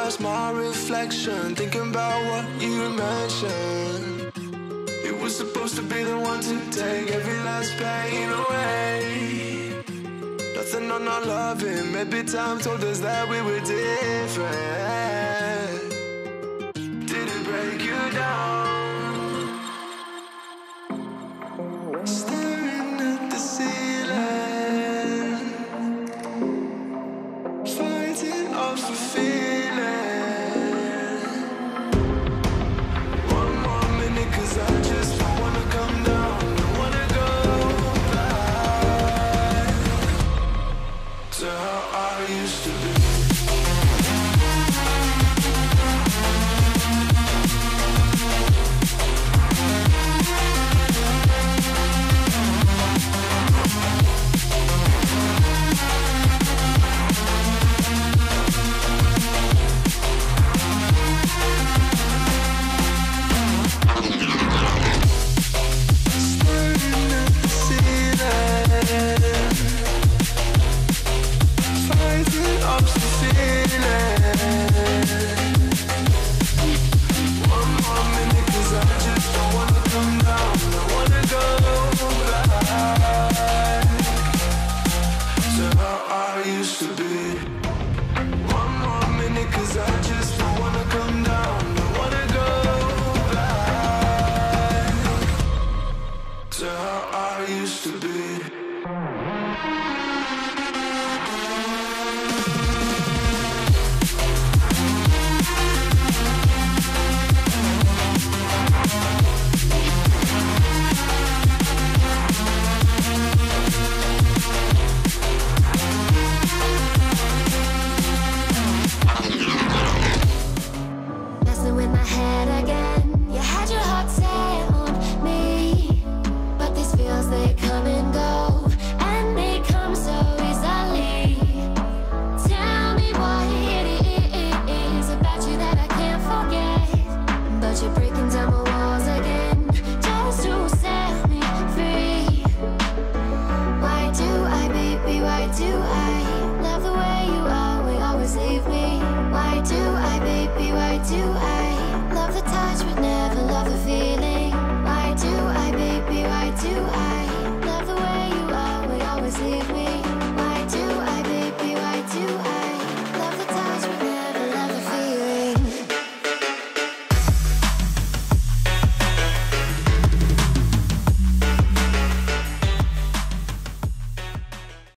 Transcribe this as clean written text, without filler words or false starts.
past my reflection, thinking about what you mentioned. It was supposed to be the one to take every last pain away. Nothing on our loving, maybe time told us that we were different. Did it break you down? Staring at the ceiling, fighting off a feeling. One more minute, 'cause I just don't wanna come down. Don't wanna go back to how I used to be. Staring at the ceiling, fighting off the feeling. One more minute, 'cause I just don't wanna come down. Don't wanna go back to how I used to be. One more minute, 'cause I just don't wanna come down. Don't wanna go back to how I used to be.